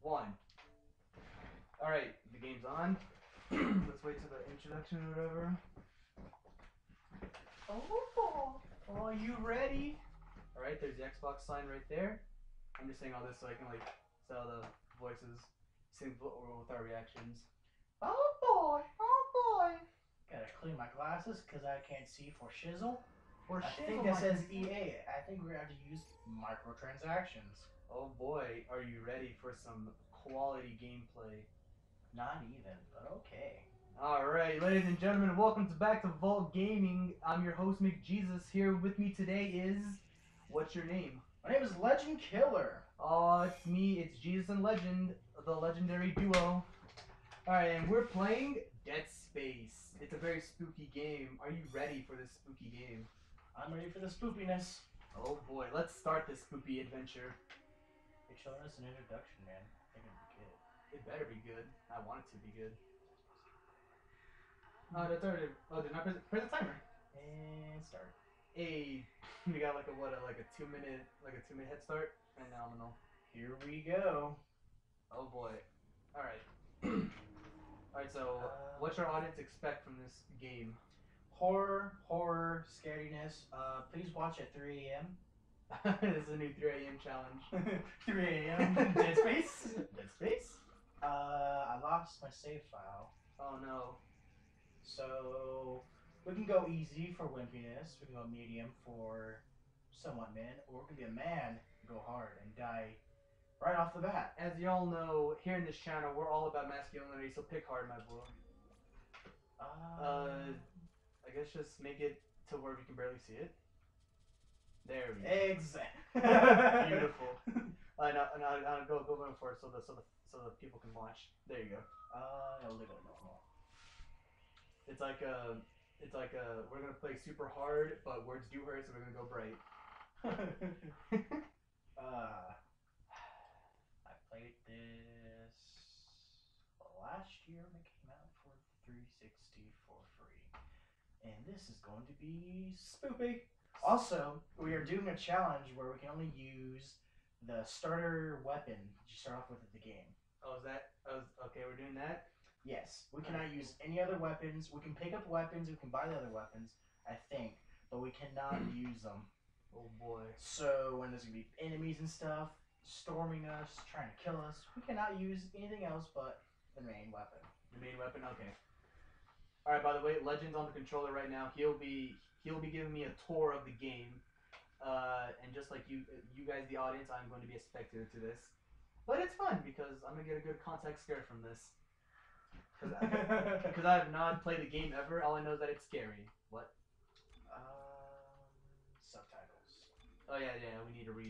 one. Alright, the game's on. Let's wait till the introduction or whatever. Oh, are you ready? Alright, there's the Xbox sign right there. I'm just saying all this so I can like sell the voices, sync with our reactions. Oh boy. Gotta clean my glasses because I can't see for shizzle. I think it says EA. I think we're going to use microtransactions. Oh boy, are you ready for some quality gameplay? Not even, but okay. Alright, ladies and gentlemen, welcome back to Vault Gaming. I'm your host, McJesus. Here with me today is... What's your name? My name is Legend Killer. It's me, it's Jesus and Legend, the legendary duo. Alright, and we're playing Dead Space. It's a very spooky game. Are you ready for this spooky game? I'm ready for the spoopiness. Oh boy, let's start this spooky adventure. You're showing us an introduction, man. I think it'll be good. It better be good. I want it to be good. That's already... Oh, did not press the timer. And start. Hey, we got like a 2-minute head start. Phenomenal. Here we go. Oh boy. Alright. Alright, so what should our audience expect from this game? Horror, scariness. Please watch at 3 a.m. This is a new 3 a.m. challenge. 3 a.m. Dead Space? Dead Space? I lost my save file. Oh no. So we can go easy for wimpiness, we can go medium for somewhat man, or we can be a man, go hard, and die right off the bat. As y'all know, here in this channel, we're all about masculinity, so pick hard, my boy. I guess just make it to where we can barely see it. There we go. Exactly. Beautiful. I'll go for it so the people can watch. There you go. No, leave it normal. It's like we're gonna play super hard, but words do hurt, so we're gonna go bright. I played this last year when it came out for 360 for free, and this is going to be spoopy. Also, we are doing a challenge where we can only use the starter weapon that you start off with at the game. Oh, okay? We're doing that. Yes, we cannot use any other weapons. We can pick up weapons, we can buy the other weapons, I think, but we cannot use them. Oh boy. So when there's going to be enemies and stuff storming us, trying to kill us, we cannot use anything else but the main weapon. The main weapon? Okay. Alright, by the way, Legend's on the controller right now. He'll be giving me a tour of the game. And just like you guys, the audience, I'm going to be a spectator to this. But it's fun because I'm going to get a good context scare from this. Because I have not played the game ever. All I know is that it's scary. What? Subtitles. Oh yeah, we need to read.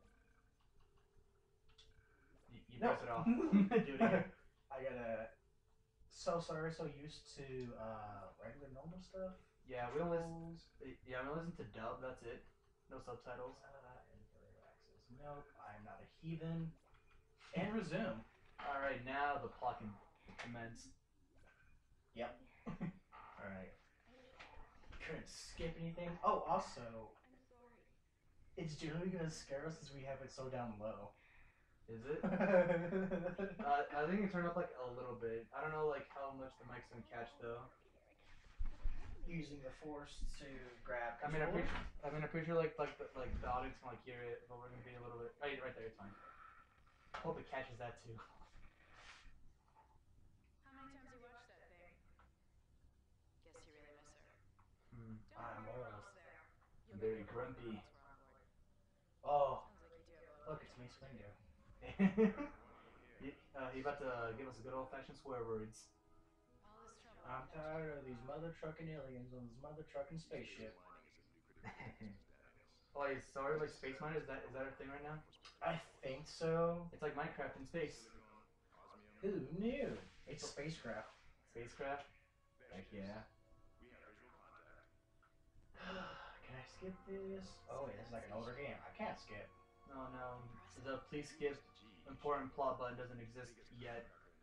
You press it off. Do it again. I gotta. So sorry, so used to regular normal stuff. Yeah, we don't listen. Yeah, we don't listen to dub. That's it. No subtitles. Nope, I'm not a heathen. And resume. All right, now the plot can commence. Yep. All right. Couldn't skip anything. Oh, also, it's generally gonna scare us as we have it so down low. Is it? I think you turn up like a little bit. I don't know like how much the mic's gonna catch though. Using the force to grab. I'm pretty sure like the audience can like hear it, but we're gonna be a little bit right there. It's fine. Hope it catches that too. How many times you watched that thing? Guess you really miss her. I'm almost there. I'm very grumpy. Oh, Sounds like you do have a look, it's Mace Windu. He about to give us a good old-fashioned swear words. all this trouble. I'm tired of these mother trucking aliens on this mother trucking spaceship. Oh, wait, sorry, like Space Miner, is that a thing right now? I think so. It's like Minecraft in space. Who knew? It's spacecraft. Spacecraft? Heck yeah. Can I skip this? Oh wait, this is like an older game. I can't skip. No. The please skip important plot button doesn't exist yet.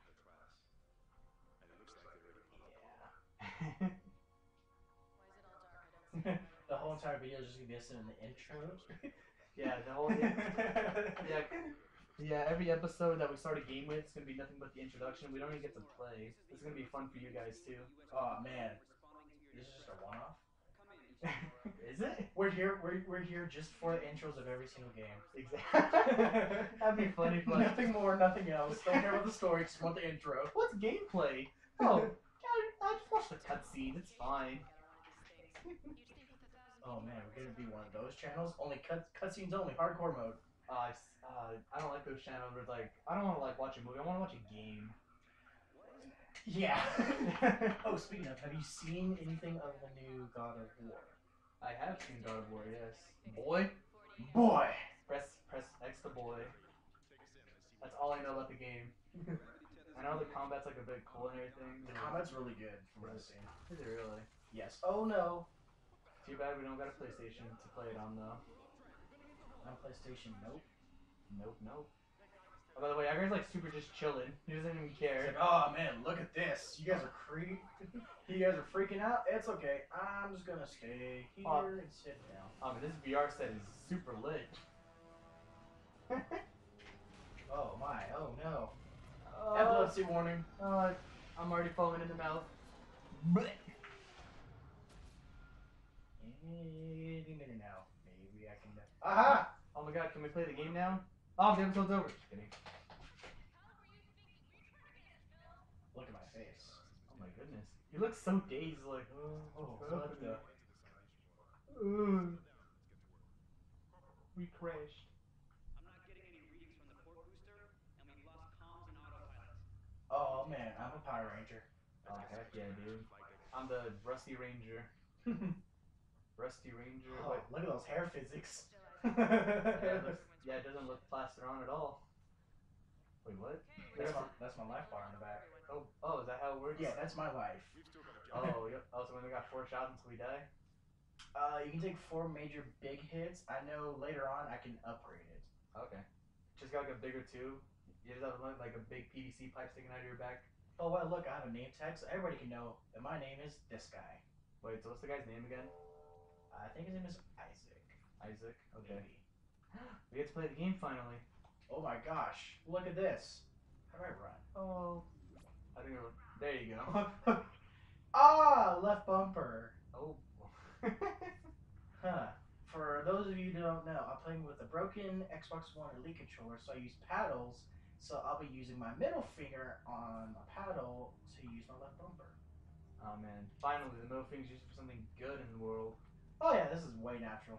Yeah. Why is it all dark? I don't see anyone. The whole entire video is just gonna be us in the intro. Yeah, the whole yeah. Yeah, every episode that we start a game with, it's gonna be nothing but the introduction. We don't even get to play. This is gonna be fun for you guys too. Oh man, this is just a one-off. Is it? We're here just for the intros of every single game. Exactly. That'd be funny. But Nothing more, nothing else. Don't care about the story. Just want the intro. what's gameplay? Oh, I just watched the cutscene. It's fine. Oh man, we're gonna be one of those channels. Only cutscenes only, hardcore mode. I don't like those channels where it's like I don't want to like watch a movie. I want to watch a game. Yeah. Oh, speaking of, have you seen anything of the new God of War? I have seen God of War. Yes. Boy. Boy. Press X to boy. That's all I know about the game. I know the combat's like a bit cool and everything. The combat's really good from what I've seen. Is it really? Yes. Oh no. Too bad we don't got a PlayStation to play it on though. On PlayStation, nope. Nope. Oh, by the way, our guy's like super just chilling. He doesn't even It's care. like, oh man, look at this. You guys are You guys are freaking out. It's okay. I'm just gonna stay here and sit down. This VR set is super lit. Oh my. Oh no. Oh, Epilepsy warning. I'm already foaming in the mouth. Any minute now. Maybe I can. Aha! Oh my god, can we play the game now? Oh, the episode's over. Just kidding. Look at my face. Oh my goodness. He looks so dazed, like, Oh, what's what happening? the? We crashed. I'm not getting any readings from the port booster, and we've lost comms and autopilot. Oh man, I'm a Power Ranger. Oh heck yeah, dude. I'm the Rusty Ranger. Rusty Ranger. Oh, Wait. look at those hair physics. Yeah, it doesn't look plastered on at all. Wait, what? That's my life bar in the back. Oh, is that how it works? Yeah, that's my life. Oh, yep. Oh, so we only got 4 shots until we die? You can take 4 major big hits. I know later on I can upgrade it. Okay. Just got like a bigger tube. You just have like a big PVC pipe sticking out of your back. Oh well, look, I have a name tag, so everybody can know that my name is this guy. Wait, so what's the guy's name again? I think his name is Isaac. Isaac. Okay. Maybe. We get to play the game finally. Oh my gosh, look at this. How do I run? Oh. I think there you go. Ah, left bumper. Oh. Huh. For those of you who don't know, I'm playing with a broken Xbox One Elite controller, so I use paddles. So I'll be using my middle finger on a paddle to use my left bumper. Oh man. Finally, the middle finger's used for something good in the world. Oh yeah, this is way natural.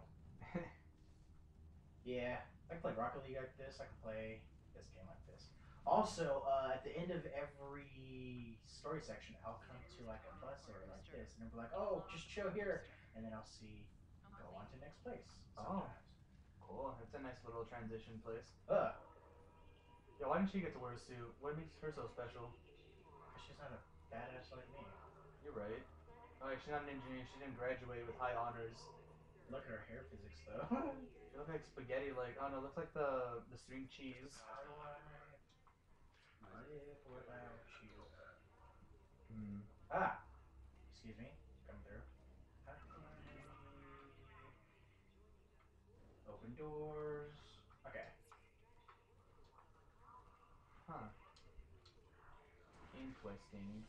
Yeah, I can play Rocket League like this. I can play this game like this. Also, at the end of every story section, I'll come to like a bus area like this, and they'll be like, "Oh, just chill here," and then I'll see go on to the next place. Oh. Sometimes. Cool. That's a nice little transition place. Ugh, Yeah, why didn't she get to wear a suit? What makes her so special? she's not a badass like me. You're right. Oh, yeah, she's not an engineer. She didn't graduate with high honors. Look at her hair physics though. She looks like spaghetti. Like, oh no, it looks like the string cheese. How do I live without you? Hmm. Ah, excuse me, come through. Open doors. Okay. Huh. Interesting.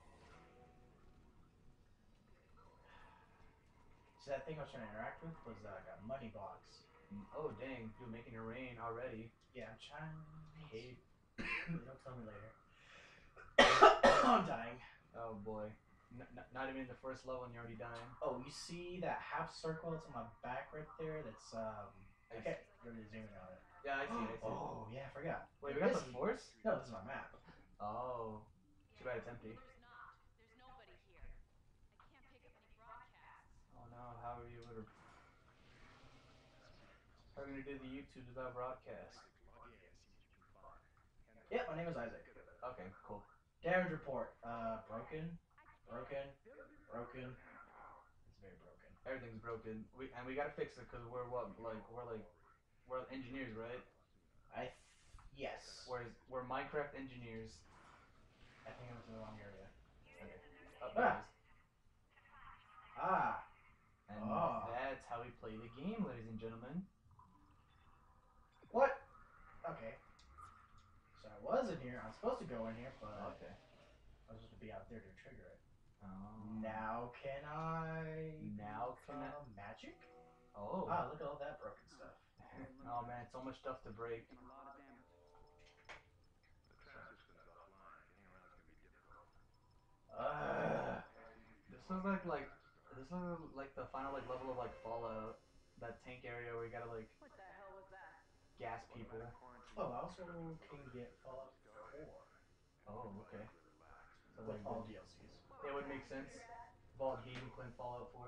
So that thing I was trying to interact with was like a money box. Oh dang, dude, making it rain already. Yeah, I'm trying. Hate. Don't tell me later. I'm dying. Oh boy. Not even in the first level and you're already dying. Oh, you see that half circle that's on my back right there? That's I can't really zoom in on it. Yeah, I see it. Oh yeah, I forgot. Wait, we got the force? No, this is my map. Oh. Too bad it's empty. There's nobody here. I can't pick up any broadcasts. Oh no, how are you able to... How are we gonna do the YouTube without broadcast? Yeah, my name is Isaac. Okay, cool. Damage report. Broken. It's very broken. Everything's broken. We gotta fix it because we're engineers, right? Yes. We're Minecraft engineers. I think I went to the wrong area. Okay. Oh, there it is. Ah. And Oh. that's how we play the game, ladies and gentlemen. What? Okay. was supposed to go in here, but Okay. I was supposed to be out there to trigger it. Oh. Now can I? Now can I? Magic? Oh. Wow, look at all that broken stuff. Oh man, so much stuff to break. And a lot of damage. This looks like the final like level of like Fallout, that tank area where you gotta like What the hell was that? gas people. Oh, I also can get Fallout 4 Oh, okay. So with like all DLCs. it would make sense. Vault Game playing Fallout 4.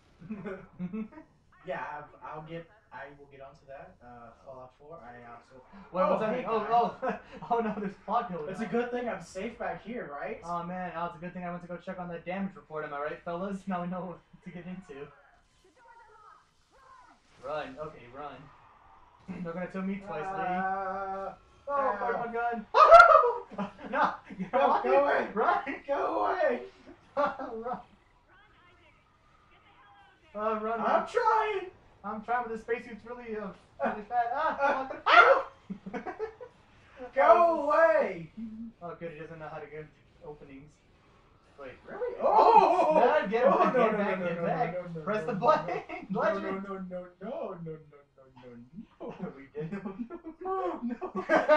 Yeah, I will get onto that. Fallout 4. I also. Wait, what's that hey, mean? Oh, guys. oh no, there's plot going It's on. a good thing I'm safe back here, right? Oh man, oh, it's a good thing I went to go check on that damage report. Am I right, fellas? Now we know what to get into. Run. Okay, run. They're gonna kill me twice, Lee. Oh, fire my gun. No! Go away! Run! Go away! Run! Run! I'm trying! I'm trying, but the spacesuit's really fat. Ah! Go away! Oh, good. He doesn't know how to get openings. Wait. Really? Oh! Snap, get him Oh, back, no, get no, back, no, get no, back. no, no, Press no, the no, button. No, Legend. no, no, no, no, no, no. We did. No, no.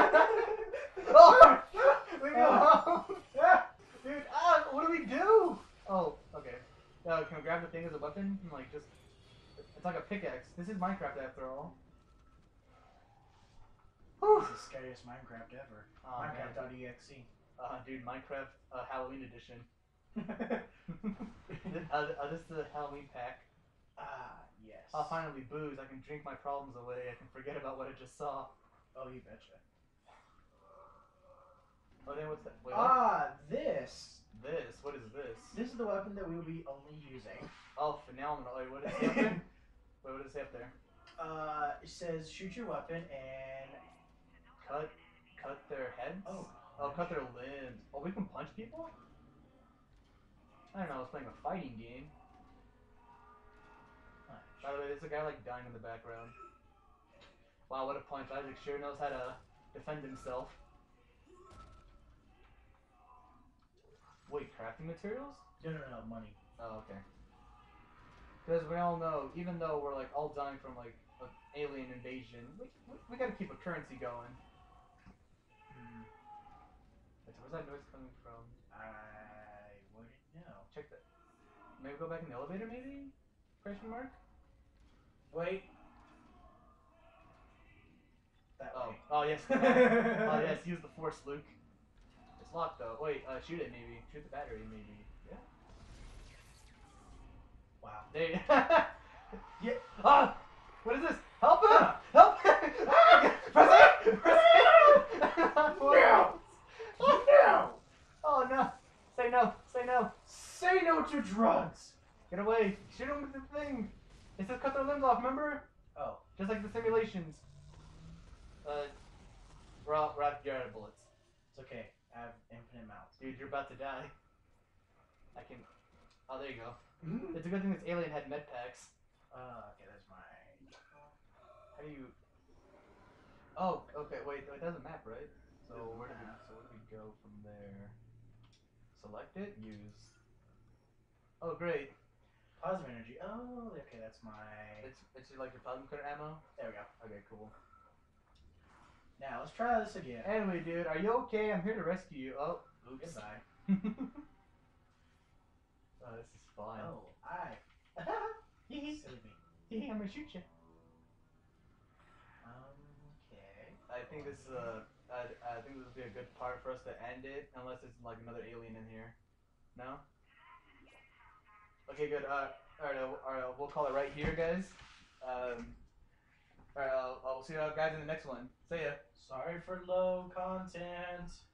Oh! Leave me alone. Dude, what do we do? Oh, okay. Can we grab the thing as a weapon? And, like, just... It's like a pickaxe. This is Minecraft after all. Whew. This is the scariest Minecraft ever. Oh, man. Minecraft.exe. Dude, Minecraft Halloween edition. This is the Halloween pack. Yes. I'll finally booze. I can drink my problems away. I can forget about what I just saw. Oh, you betcha. Oh, then what's that? Wait, what? This. This? What is this? This is the weapon that we will be only using. Oh, phenomenal. Wait, what does it say up there? Wait, what does it say up there? It says shoot your weapon and Cut their heads? Oh, cut their limbs. Oh, we can punch people? I don't know, I was playing a fighting game. By the way, there's a guy like dying in the background. Wow, what a punch. Isaac sure knows how to defend himself. Wait, crafting materials? No, money. Oh, okay. Because we all know, even though we're like all dying from like an alien invasion, we gotta keep a currency going. Where's that noise coming from? I wouldn't know. Check that. Maybe go back in the elevator, maybe? Question mark? Wait. That Oh. way. Oh, yes. Oh, yes, use the force, Luke. It's locked, though. Wait, shoot it, maybe. Shoot the battery, maybe. Yeah. Wow. There you Yeah. Ah! What is this? Help him! Help him! Ah! Press it! Press it! No! No! Oh, no. Say no. Say no. Say no to drugs! Get away. Shoot him with the thing. It says cut their limbs off, remember? Oh. Just like the simulations. We're out of bullets. It's okay. I have infinite amounts. Dude, you're about to die. I can... Oh, there you go. It's a good thing this alien had med packs. Okay, that's my... How do you... Oh, okay, wait, that's a map, right? So where do we go from there? Select it, use. Oh, great. Plasma energy. Oh, okay, that's my... It's like your plasma cutter ammo? There we go. Okay, cool. Now, let's try this again. Anyway, dude, are you okay? I'm here to rescue you. Oh, oops. Goodbye. Oh, this is fun. Oh, silly me. I'm gonna shoot you. Okay. I think this would be a good part for us to end it, unless it's like another alien in here. No? Okay, good. Alright, we'll call it right here, guys. Alright, I'll see you guys in the next one. See ya. Sorry for low content.